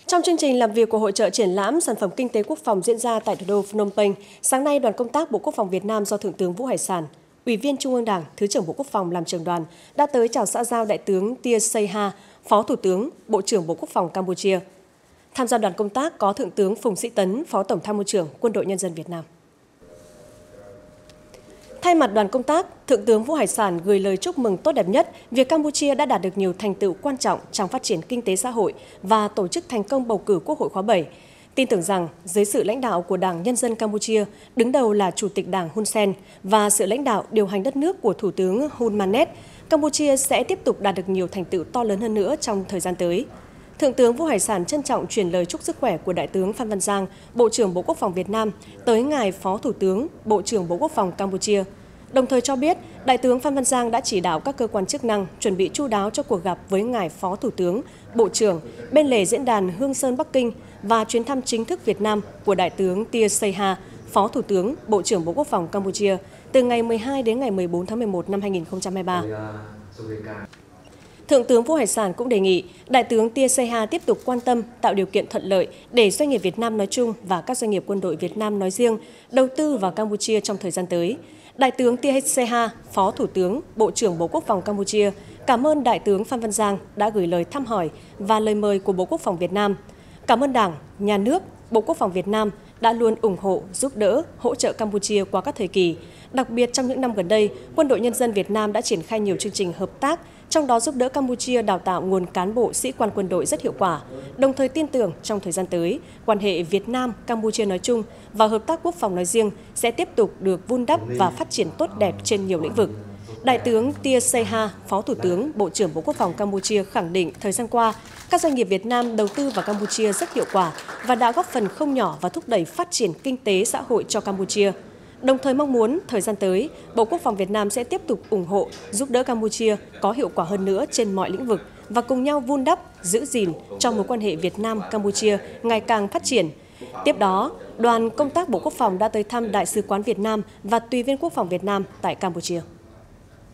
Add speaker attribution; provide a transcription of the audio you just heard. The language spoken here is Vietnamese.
Speaker 1: Trong chương trình làm việc của hội chợ triển lãm sản phẩm kinh tế quốc phòng diễn ra tại thủ đô Phnom Penh, sáng nay đoàn công tác Bộ Quốc phòng Việt Nam do Thượng tướng Vũ Hải Sản, Ủy viên Trung ương Đảng, Thứ trưởng Bộ Quốc phòng làm trưởng đoàn đã tới chào xã giao Đại tướng Tia Seyha, Phó Thủ tướng, Bộ trưởng Bộ Quốc phòng Campuchia. Tham gia đoàn công tác có Thượng tướng Phùng Sĩ Tấn, Phó Tổng tham mưu trưởng Quân đội Nhân dân Việt Nam. Thay mặt đoàn công tác, Thượng tướng Vũ Hải Sản gửi lời chúc mừng tốt đẹp nhất việc Campuchia đã đạt được nhiều thành tựu quan trọng trong phát triển kinh tế xã hội và tổ chức thành công bầu cử Quốc hội khóa 7. Tin tưởng rằng, dưới sự lãnh đạo của Đảng Nhân dân Campuchia, đứng đầu là Chủ tịch Đảng Hun Sen và sự lãnh đạo điều hành đất nước của Thủ tướng Hun Manet, Campuchia sẽ tiếp tục đạt được nhiều thành tựu to lớn hơn nữa trong thời gian tới. Thượng tướng Vũ Hải Sản trân trọng truyền lời chúc sức khỏe của Đại tướng Phan Văn Giang, Bộ trưởng Bộ Quốc phòng Việt Nam, tới ngài Phó Thủ tướng, Bộ trưởng Bộ Quốc phòng Campuchia. Đồng thời cho biết, Đại tướng Phan Văn Giang đã chỉ đạo các cơ quan chức năng chuẩn bị chu đáo cho cuộc gặp với ngài Phó Thủ tướng, Bộ trưởng bên lề diễn đàn Hương Sơn Bắc Kinh và chuyến thăm chính thức Việt Nam của Đại tướng Tia Seyha, Phó Thủ tướng, Bộ trưởng Bộ Quốc phòng Campuchia từ ngày 12 đến ngày 14 tháng 11 năm 2023. Thượng tướng Vũ Hải Sản cũng đề nghị Đại tướng Tia Seyha tiếp tục quan tâm tạo điều kiện thuận lợi để doanh nghiệp Việt Nam nói chung và các doanh nghiệp quân đội Việt Nam nói riêng đầu tư vào Campuchia trong thời gian tới. Đại tướng Tia Seyha, Phó Thủ tướng, Bộ trưởng Bộ Quốc phòng Campuchia cảm ơn Đại tướng Phan Văn Giang đã gửi lời thăm hỏi và lời mời của Bộ Quốc phòng Việt Nam. Cảm ơn Đảng, Nhà nước, Bộ Quốc phòng Việt Nam đã luôn ủng hộ, giúp đỡ, hỗ trợ Campuchia qua các thời kỳ. Đặc biệt trong những năm gần đây, Quân đội Nhân dân Việt Nam đã triển khai nhiều chương trình hợp tác, trong đó giúp đỡ Campuchia đào tạo nguồn cán bộ sĩ quan quân đội rất hiệu quả. Đồng thời tin tưởng trong thời gian tới, quan hệ Việt Nam-Campuchia nói chung và hợp tác quốc phòng nói riêng sẽ tiếp tục được vun đắp và phát triển tốt đẹp trên nhiều lĩnh vực. Đại tướng Tia Seyha, Phó Thủ tướng, Bộ trưởng Bộ Quốc phòng Campuchia khẳng định thời gian qua, các doanh nghiệp Việt Nam đầu tư vào Campuchia rất hiệu quả và đã góp phần không nhỏ vào thúc đẩy phát triển kinh tế xã hội cho Campuchia. Đồng thời mong muốn thời gian tới, Bộ Quốc phòng Việt Nam sẽ tiếp tục ủng hộ, giúp đỡ Campuchia có hiệu quả hơn nữa trên mọi lĩnh vực và cùng nhau vun đắp, giữ gìn trong mối quan hệ Việt Nam-Campuchia ngày càng phát triển. Tiếp đó, đoàn công tác Bộ Quốc phòng đã tới thăm Đại sứ quán Việt Nam và Tùy viên Quốc phòng Việt Nam tại Campuchia.